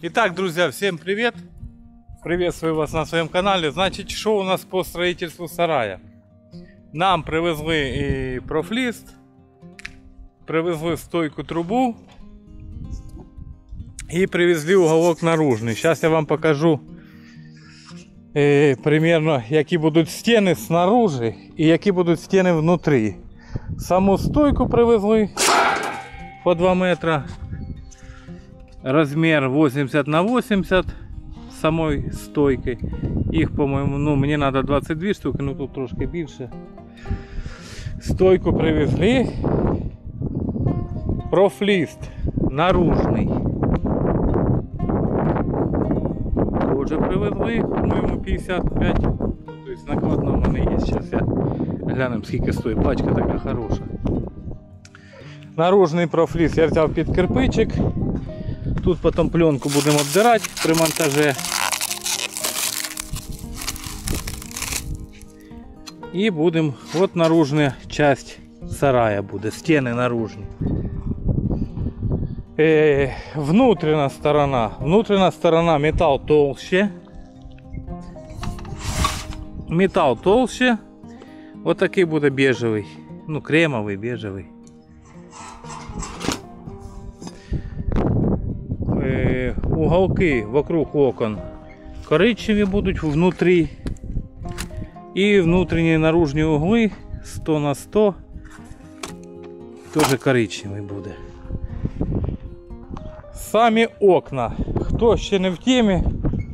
Итак, друзья, всем привет! Приветствую вас на своем канале. Значит, что у нас по строительству сарая? Нам привезли и профлист, привезли стойку трубу и привезли уголок наружный. Сейчас я вам покажу примерно, які будуть стіни снаружи і які будуть стіни внутрі. Саму стойку привезли по 2 метра. Размер 80 на 80 самой стойки. Их, по-моему, ну, мне надо 22 штуки, но тут трошки більше. Стойку привезли. Профлист наружный тоже привезли, по-моему, 55. То есть накладно в мене є. Сейчас я глянем, скільки стоїть. Пачка така хороша. Наружний профлист я взяв під кирпичик. Тут потом пленку будем обдирать при монтаже. И будем, вот наружная часть сарая будет, стены наружные. Внутренняя сторона металл толще. Металл толще. Вот такой будет бежевый, ну кремовый, бежевый. Уголки вокруг окон коричневі будуть внутрі. І внутрішні наружні угли 100 на 100 теж коричневий буде. Самі окна. Хто ще не в темі,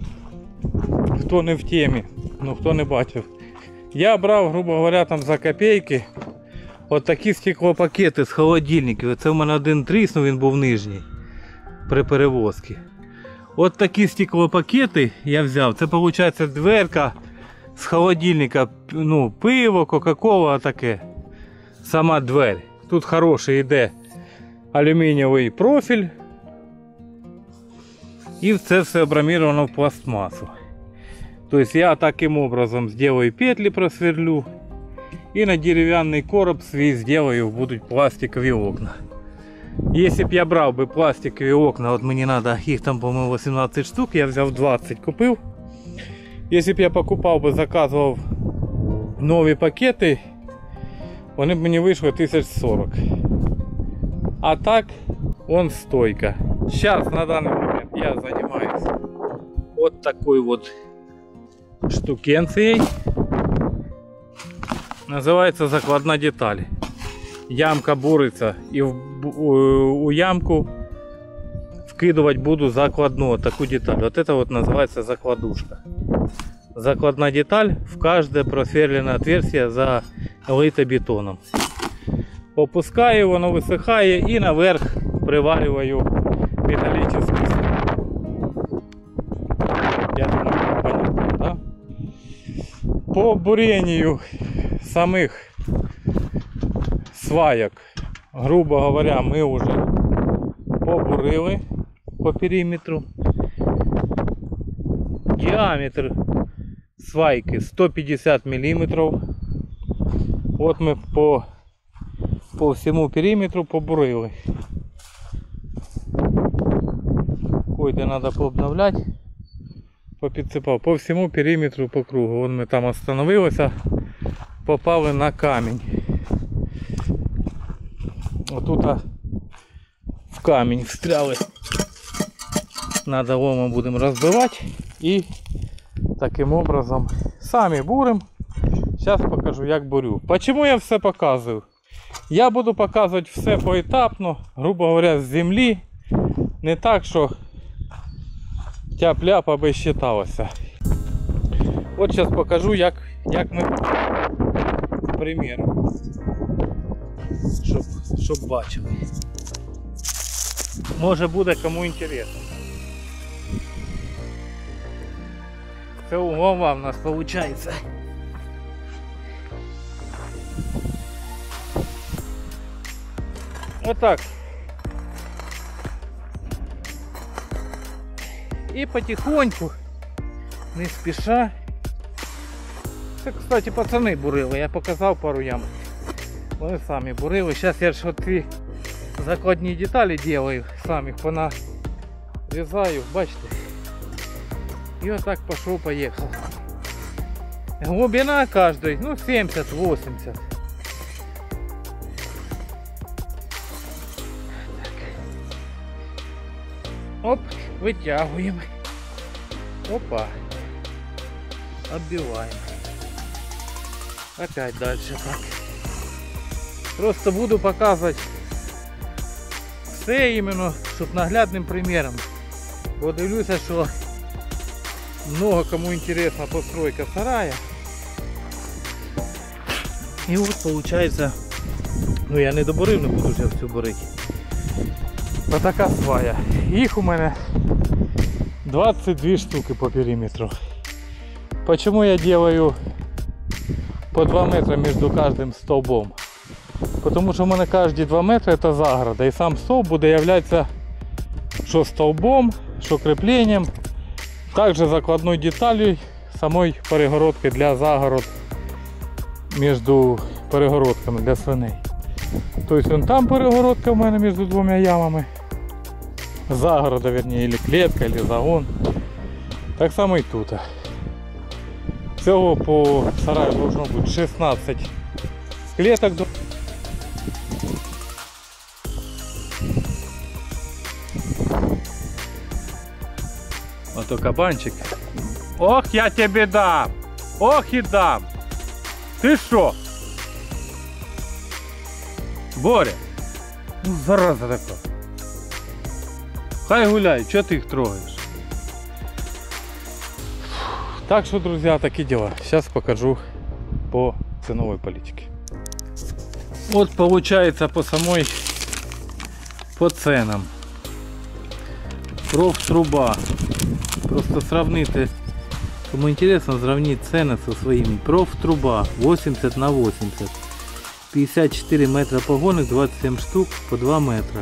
ну хто не бачив. Я брав, грубо говоря, там за копійки от такі стеклопакети з холодильників. Це в мене один тріснув, він був нижній при перевозці. От такі стеклопакети я взяв. Це виходить дверка з холодильника, ну, пиво, кока-кола, таке. Сама дверь. Тут хороший йде алюмінієвий профіль. І це все обрамировано в пластмасу. Тобто я таким образом сделаю петли, просверлю. І на дерев'яний короб свій сделаю, будуть пластикові окна. Если б я брал бы пластиковые окна, вот мне надо, их там, по-моему, 18 штук, я взял 20, купил. Если б я покупал бы, заказывал новые пакеты, вони б мені вийшло 1040. А так, он стойка. Сейчас, на данный момент, я занимаюсь вот такой вот штукенцией. Называется закладна деталь. Ямка буриться, і у ямку вкидывать буду закладную таку деталь. Вот это вот называется закладушка. Закладная деталь в каждое просверленное отверстие залито бетоном. Опускаю, воно висихає і наверх привариваю металлический слой. Я думаю, понятно, да? По бурению самих сваяк, грубо говоря, мы уже побурили по периметру. Диаметр свайки 150 мм. Вот мы по всему периметру побурили. Какой-то надо пообновлять. Попідсипав по всему периметру по кругу. Вон ми там остановилися, попали на камінь. Отут в камень встряли. Надо ломом будем разбивать. И таким образом сами бурим. Сейчас покажу, як бурю. Почему я все показываю? Я буду показывать все поэтапно, грубо говоря, з землі. Не так, що тяп-ляп аби считалося. От зараз покажу, як ми приміром. Щоб бачили. Може буде кому інтересно. Це углова в нас виходить. Отак. І потихоньку, не спіша. Це, кстати, пацани бурили, я показав пару ям. Вони самі бурили. Зараз я ж ці закладні деталі делаю, сам їх зрізаю, бачите. І отак пішов-поїхав. Глибина кожної, ну 70-80. Оп, витягуємо. Опа. Оббиваем. Опять дальше так. Просто буду показывать все іменно, щоб наглядним примером. Бо дивлюся, що много кому интересна постройка сарая. І от получается, ну я не доборив, не буду вже всю борити. Отака свая. Їх у мене 22 штуки по периметру. Почему я делаю по 2 метра между каждым столбом? Потому что у меня каждые 2 метра это загорода. И сам столб будет являться что столбом, что креплением. Также закладной деталью самой перегородки для загород между перегородками для свиней. То есть вон там перегородка у меня между 2 ямами. Загорода, вернее, или клетка, или загон. Так само и тут. Всього по сараю должно бути 16 клеток. Ото кабанчик. Ох, я тебе дам! Ох і дам! Ти що? Боря! Ну зараза така. Хай гуляй, чого ти їх трогаєш? Так что, друзья, такие дела. Сейчас покажу по ценовой политике. Вот получается по ценам. Профтруба. Просто сравните, кому интересно, сравнить цены со своими. Профтруба 80 на 80. 54 метра погонных, 27 штук по 2 метра.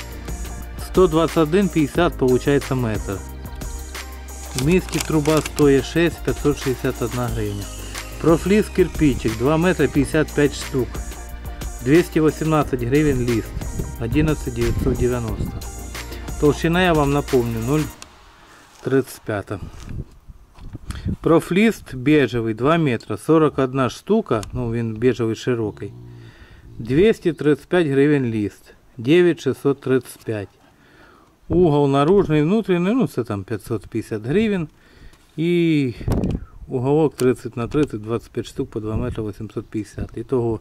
121,50 получается метр. Вместе труба стоит 6 561 гривня. Профлиз кирпичик 2 метра 55 штук. 218 гривен лист. 11 990. Толщина, я вам напомню, 0,35. Профлист бежевый 2 метра 41 штука. Ну, він бежевый широкий. 235 гривен лист. 9 635. Угол наружный, внутренний, ну це там 550 гривен. І уголок 30 на 30, 25 штук по 2 метра 850. Итого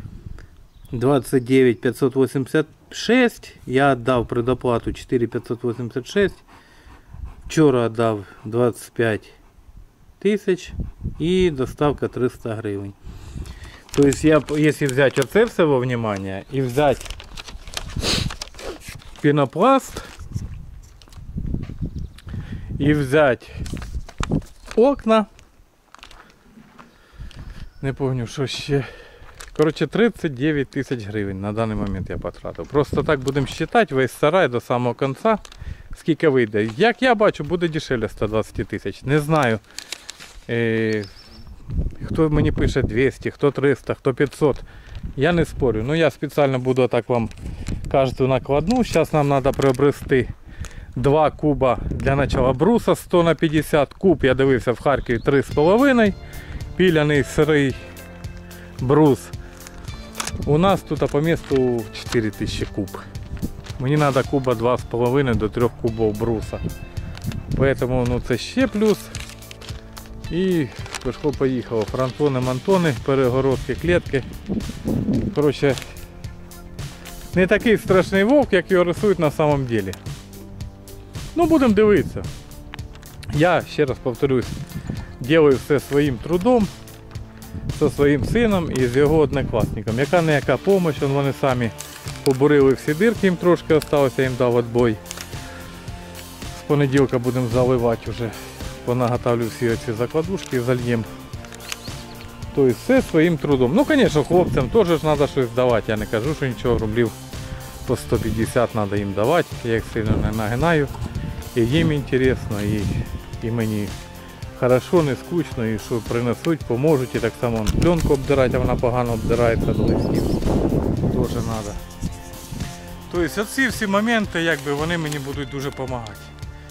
29 586. Я отдав предоплату 4 586. Вчора отдав 25 тисяч і доставка 300 гривень. То есть я, если взять оце все во внимание и взять пенопласт и взять окна, не помню, що ще. Короче, 39 тисяч гривень на даний момент я потратив. Просто так будемо считати весь сарай до самого кінця, скільки вийде. Як я бачу, буде дешевле 120 тисяч. Не знаю, хто мені пише 200, хто 300, хто 500. Я не спорю. Ну я спеціально буду так вам каждую накладну. Зараз нам треба приобрести 2 куба для начала бруса 100 на 50. Куб, я дивився в Харкові, 3,5. Піляний сирий брус. У нас тут по місту 4000 куб. Мені треба куба 2,5 до 3 кубов бруса. Поэтому ну, це ще плюс. І поїхало. Фронтони, мантони, перегородки, клітки. Короче, не такий страшний вовк, як його рисують на самом деле. Ну, будемо дивитися. Я, ще раз повторюсь, делаю все своїм трудом, зі своїм сином і з його однокласником. Яка не яка допомога, вони самі побурили всі дирки, їм трошки залишилося, їм дав відбой. З понеділка будемо заливати вже, понаготовлю всі ці закладушки і зальємо. Тобто все своїм трудом. Ну, звісно, хлопцям теж треба щось давати, я не кажу, що нічого, рублів по 150 треба їм давати, я їх сильно не нагинаю. І їм інтересно, і мені хорошо, не скучно, і що принесуть, поможуть, і так само пленку обдирати, а вона погано обдирається до листів. Теж треба. Тобто оці всі моменти, якби, вони мені будуть дуже допомагати.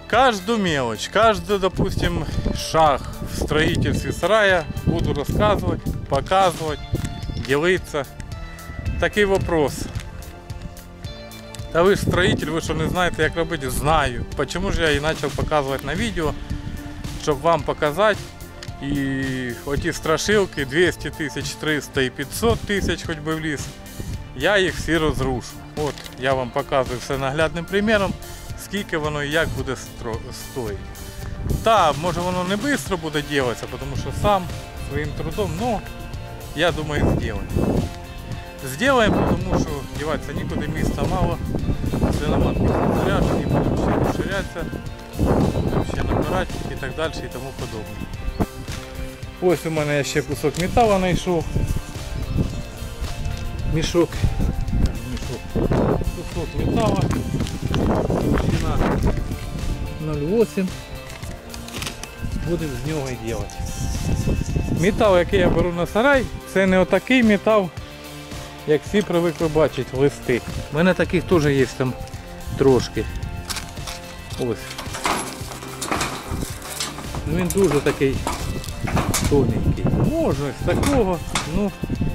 Каждую мелочь, каждый, допустим, шаг в строительстве сарая буду рассказывать, показывать, делиться. Такий вопрос. Та ви ж строитель, ви що не знаєте, як робити? Знаю. Почему ж я і почав показувати на відео, щоб вам показати. І оті страшилки 200 тисяч, 300 і 500 тисяч хоч би в ліс, я їх всі розрушу. От, я вам показую все наглядним приміром, скільки воно і як буде стоїти. Та, може воно не швидко буде робитися, тому що сам своїм трудом, но я думаю, зробимо. Зробимо, тому що діватися нікуди, місця мало, свиноматки заряжені, будемо ще розширятися, будемо ще набирати і так далі і тому подобне. Ось у мене я ще кусок металу знайшов. Мішок. Кусок металу. Толщина 0,8. Будемо з нього і робити. Метал, який я беру на сарай, це не отакий метал, як всі привикли бачити, листи. У мене таких теж є там трошки. Ось. Він дуже такий тоненький. Можна з такого, ну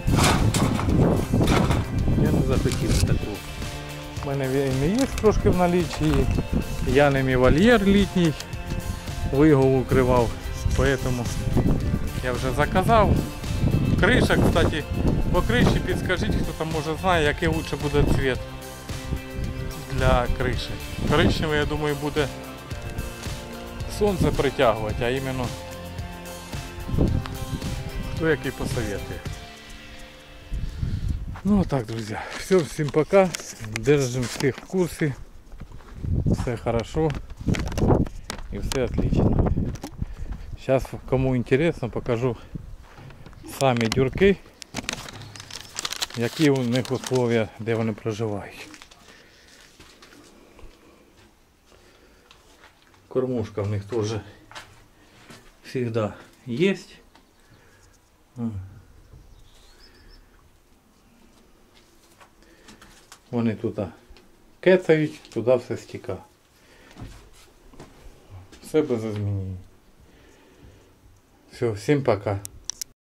я не захотів такого. У мене він є трошки в наліччі. Я ним і вольєр літній вигул укривав, поэтому я вже заказав. Криша, кстати, по криші підскажіть, хто там може знає, який лучше буде цвіт для криші. Коричневий, я думаю, буде сонце притягувати, а іменно кто який посоветує. Ну так, друзі, все, всім пока, держим всіх в курсі, все хорошо і все отлично. Сейчас, кому интересно, покажу самі дюрки, які у них условия, де вони проживають. Кормушка в них теж всегда есть. Вони тут кецають, туди все стікає. Все без змінень. Все, всім пока.